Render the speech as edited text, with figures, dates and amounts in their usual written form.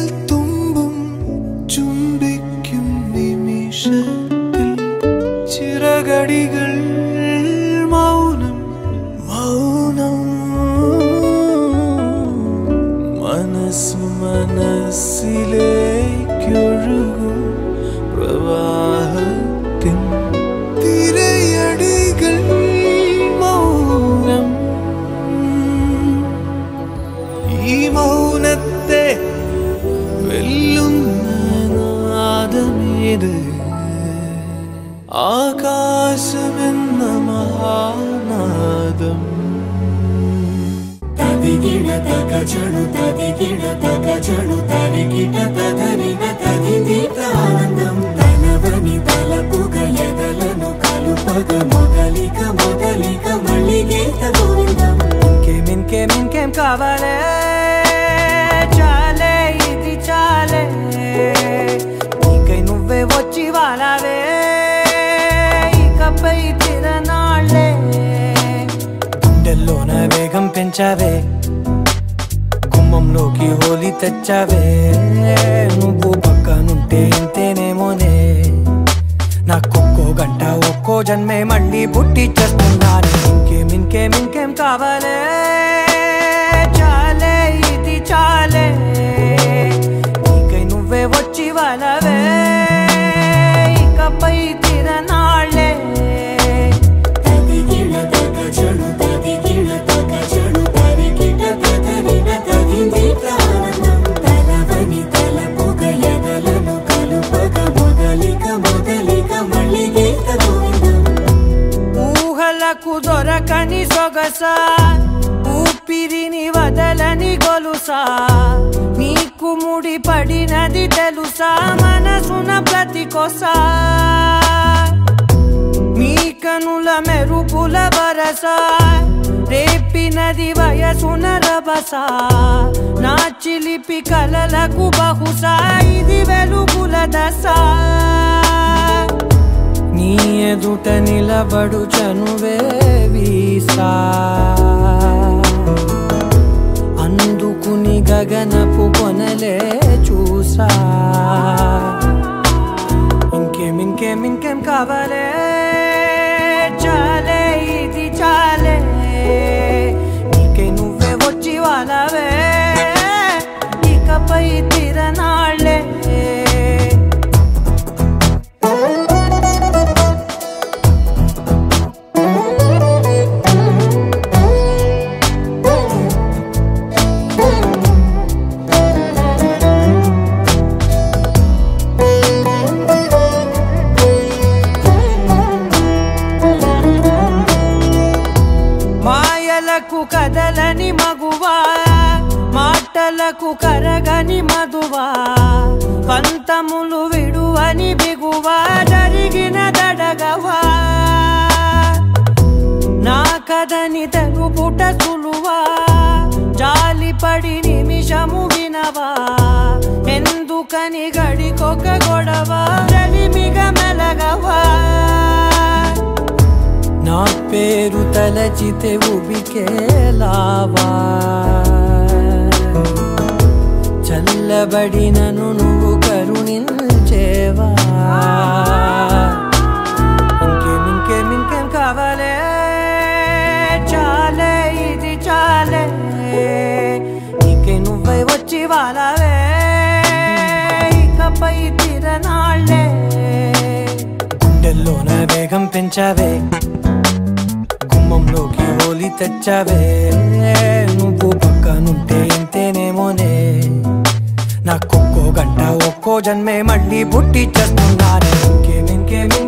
തുമ്പും ചുംബിക്കും നിമിഷത്തിൽ ചിറകടികൾ മൗനം മൗനം മനസ്സു മനസ്സിലേക്കൊഴുകും പ്രവാഹത്തിൻ തിരയടികൾ മൗനം ഈ മൗനത്തെ വെല്ലുന്ന നാദമേത് ആകാശമെന്ന മഹാനാദം తదిగిడ తగజడు తదిగిడ తగజడు తరిగిట తదరిన తదిదీత ఆనందం తనవని తలపుగ ఎదలను కలుపగ మొదలిక మొదలిక మళ్ళీగీత గోవిందం ఇంకేం కావాలే చాలే ఇది చాలే నీకై నువ్వే వచ్చి వాలావే ఇకపై తిరనాళ్ళే గుండెల్లోన వేగం పెంచావే గుమ్మంలోకి హోలీ తెచ్చావే నువ్వు పక్కనుంటే ఇంతేనేమోనే నాకొక్కో గంట ఒక్కో జన్మే మళ్ళీ పుట్టి చేస్తున్నాను ఇంకేం కావాలే చాలే ఇది చాలే నీకై నువ్వే వచ్చి వాలవే ఇకపై తిరనాళ్ళే తదిగిడ తగజడు తదిగిడ తగజడు తరిగిట తదరిన తదిదీత ఆనందం తనవని తలపుగ ఎదలను కలుపగ మొదలిక మొదలిక మళ్ళీగీత గోవిందం ఊహలకు దొరకని సొగసా ఊపిరిని వదలని గొలుసా నీకు ముడి పడినది తెలుసా మనసున ప్రతి కొసా నీ కనుల మెరుపుల వరసా రేపినది వయసున రభసా నా చిలిపి కలలకు బహుశా ఇది వెలుగుల దశ నీ ఎదుట నిలబడు చనువే వీసా అందుకుని గగనపు కొనలే చూసా ఇంకేం కావాలే చాలే ఇది చాలే నీకై నువ్వే వచ్చి వాలవే ఇకపై తిరనాళ్ళే మాయలకు కదలని మగువా మాటలకు కరగని మధువా పంతములు విడువని బిగువా జరిగిన దడగవా నా కదని తెలుపుట సులువా జాలిపడి నిమిషము వినవా ఎందుకని గడికొక గొడవ రలిమిగ మెలగవా నా పేరు తలచితే ఉబికేలావా చల్లబడినను నువ్వు కరుణించేవా ఇంకేం కావాలే చాలే ఇది చాలే నీకై నువ్వై వచ్చి వాలవే ఇకపై తిరనాళ్ళే గుండెల్లోన వేగం పెంచావే గుమ్మంలోకి హోలీ తెచ్చావే నువ్వు పక్కనుంటే ఇంతేనేమోనే నాకొక్కో గంట ఒక్కో జన్మే మళ్ళీ పుట్టి చేస్తున్నాను ఇంకేం